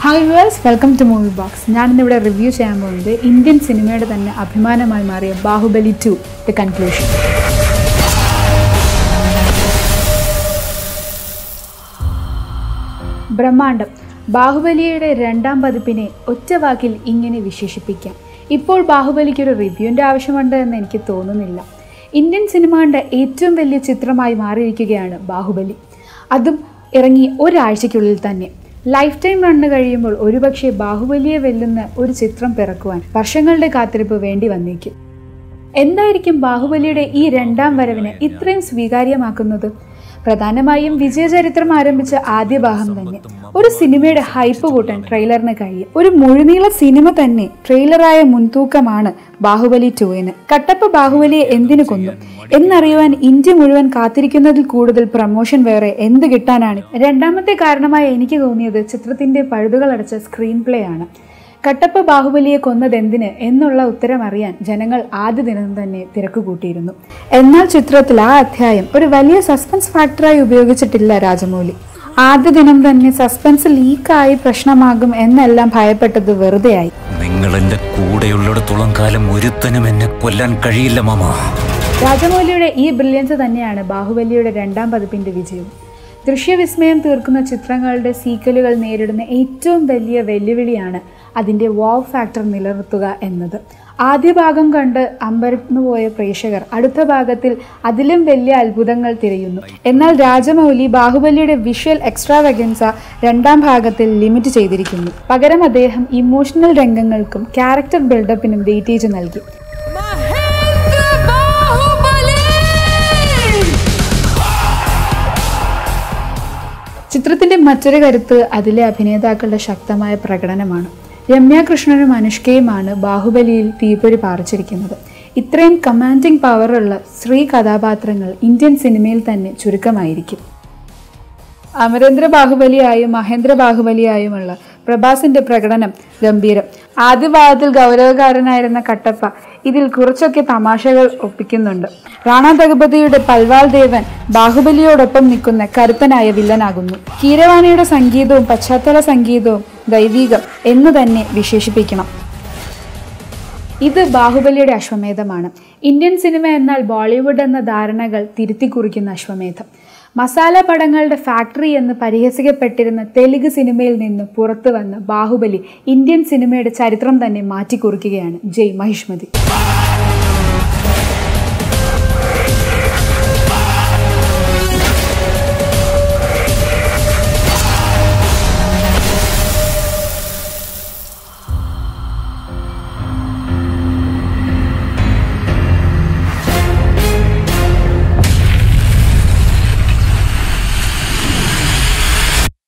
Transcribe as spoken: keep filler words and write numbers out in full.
Hi viewers, welcome to Movie Box. ഞാൻ ഇന്നിവിടെ review ചെയ്യാൻ പോകുന്നത് ഇന്ത്യൻ സിനിമയുടെ തന്നെ അഭിമാനമായി മാറിയ ബാഹുബലി ടു ദി കൺക്ലൂഷൻ. ബ്രഹ്മാണ്ഡം ബാഹുബലിയുടെ രണ്ടാം പതിപ്പിനെ ഒറ്റ വാക്കിൽ ഇങ്ങനെ വിശേഷിപ്പിക്കാം. ഇപ്പോൾ ബാഹുബലിക്ക് ഒരു റിവ്യൂവിൻ്റെ ആവശ്യമുണ്ട് എന്ന് എനിക്ക് തോന്നുന്നില്ല. ഇന്ത്യൻ സിനിമയുടെ ഏറ്റവും വലിയ ചിത്രമായി മാറിയിരിക്കുകയാണ് ബാഹുബലി. അതും ഇറങ്ങി ഒരാഴ്ചയ്ക്കുള്ളിൽ തന്നെ. ലൈഫ് ടൈം റണ്ണ് കഴിയുമ്പോൾ ഒരുപക്ഷെ ബാഹുബലിയെ വെല്ലുന്ന ഒരു ചിത്രം പിറക്കുവാൻ വർഷങ്ങളുടെ കാത്തിരിപ്പ് വേണ്ടി വന്നേക്കും. എന്തായിരിക്കും ബാഹുബലിയുടെ ഈ രണ്ടാം വരവിനെ ഇത്രയും സ്വീകാര്യമാക്കുന്നത്? പ്രധാനമായും വിജയചരിത്രം ആരംഭിച്ച ആദ്യ ഭാഗം തന്നെ. ഒരു സിനിമയുടെ ഹൈപ്പ് കൂട്ടാൻ ട്രെയിലറിന് കഴിയും. ഒരു മുഴുനീള സിനിമ തന്നെ ട്രെയിലറായ മുൻതൂക്കമാണ് ബാഹുബലി ടുവിന്. കട്ടപ്പ ബാഹുബലിയെ എന്തിനു കൊന്നു എന്നറിയുവാൻ ഇന്ത്യ മുഴുവൻ കാത്തിരിക്കുന്നതിൽ കൂടുതൽ പ്രമോഷൻ വേറെ എന്ത് കിട്ടാനാണ്? രണ്ടാമത്തെ കാരണമായി എനിക്ക് തോന്നിയത് ചിത്രത്തിന്റെ പഴുതുകളടച്ച സ്ക്രീൻ പ്ലേ ആണ്. കട്ടപ്പ ബാഹുബലിയെ കൊന്നതെന്തിന് എന്നുള്ള ഉത്തരം അറിയാൻ ജനങ്ങൾ ആദ്യ ദിനം തന്നെ തിരക്ക് കൂട്ടിയിരുന്നു. എന്നാൽ ചിത്രത്തിൽ ആ അധ്യായം ഒരു വലിയ സസ്പെൻസ് ഫാക്ടറായി ഉപയോഗിച്ചിട്ടില്ല രാജമൗലി. ആദ്യ ദിനം തന്നെ സസ്പെൻസ് ലീക്കായി പ്രശ്നമാകും എന്നെല്ലാം ഭയപ്പെട്ടത് വെറുതെയായി. നിങ്ങൾ എന്റെ കൂടെയുള്ളിടത്തോളം കാലം ഒരുത്തനും എന്നെ കൊല്ലാൻ കഴിയില്ല മാമ. രാജമൗലിയുടെ ഈ ബ്രില്യൻസ് തന്നെയാണ് ബാഹുബലിയുടെ രണ്ടാം പതിപ്പിന്റെ വിജയം. ദൃശ്യവിസ്മയം തീർക്കുന്ന ചിത്രങ്ങളുടെ സീക്വലുകൾ നേരിടുന്ന ഏറ്റവും വലിയ വെല്ലുവിളിയാണ് അതിൻ്റെ വാവ് ഫാക്ടർ നിലനിർത്തുക എന്നത്. ആദ്യ ഭാഗം കണ്ട് അമ്പരന്നുപോയ പ്രേക്ഷകർ അടുത്ത ഭാഗത്തിൽ അതിലും വലിയ അത്ഭുതങ്ങൾ തിരയുന്നു. എന്നാൽ രാജമൗലി ബാഹുബലിയുടെ വിഷ്വൽ എക്സ്ട്രാവഗൻസ രണ്ടാം ഭാഗത്തിൽ ലിമിറ്റ് ചെയ്തിരിക്കുന്നു. പകരം അദ്ദേഹം ഇമോഷണൽ രംഗങ്ങൾക്കും ക്യാരക്ടർ ബിൽഡപ്പിനും വെയിറ്റേജ് നൽകി. ചിത്രത്തിന്റെ മറ്റൊരു കരുത്ത് അതിലെ അഭിനേതാക്കളുടെ ശക്തമായ പ്രകടനമാണ്. രമ്യ കൃഷ്ണനും അനുഷ്കയുമാണ് ബാഹുബലിയിൽ തീപ്പൊരി പാറിച്ചിരിക്കുന്നത്. ഇത്രയും കമാൻഡിങ് പവറുള്ള സ്ത്രീ കഥാപാത്രങ്ങൾ ഇന്ത്യൻ സിനിമയിൽ തന്നെ ചുരുക്കമായിരിക്കും. അമരേന്ദ്ര ബാഹുബലിയായും മഹേന്ദ്ര ബാഹുബലിയായുമുള്ള പ്രഭാസിന്റെ പ്രകടനം ഗംഭീരം. ആദ്യ ഭാഗത്തിൽ ഗൗരവകാരനായിരുന്ന കട്ടപ്പ ഇതിൽ കുറച്ചൊക്കെ തമാശകൾ ഒപ്പിക്കുന്നുണ്ട്. റാണ ദഗപതിയുടെ പൽവാൾ ദേവൻ ബാഹുബലിയോടൊപ്പം നിൽക്കുന്ന കരുത്തനായ വില്ലനാകുന്നു. കീരവാണിയുടെ സംഗീതവും പശ്ചാത്തല സംഗീതവും ദൈവികം എന്ന് തന്നെ വിശേഷിപ്പിക്കണം. ഇത് ബാഹുബലിയുടെ അശ്വമേധമാണ്. ഇന്ത്യൻ സിനിമ എന്നാൽ ബോളിവുഡ് എന്ന ധാരണകൾ തിരുത്തി കുറിക്കുന്ന അശ്വമേധം. മസാല പടങ്ങളുടെ ഫാക്ടറി എന്ന് പരിഹസിക്കപ്പെട്ടിരുന്ന തെലുങ്ക് സിനിമയിൽ നിന്ന് പുറത്തു വന്ന ബാഹുബലി ഇന്ത്യൻ സിനിമയുടെ ചരിത്രം തന്നെ മാറ്റിക്കുറിക്കുകയാണ്. ജയ് മഹിഷ്മതി.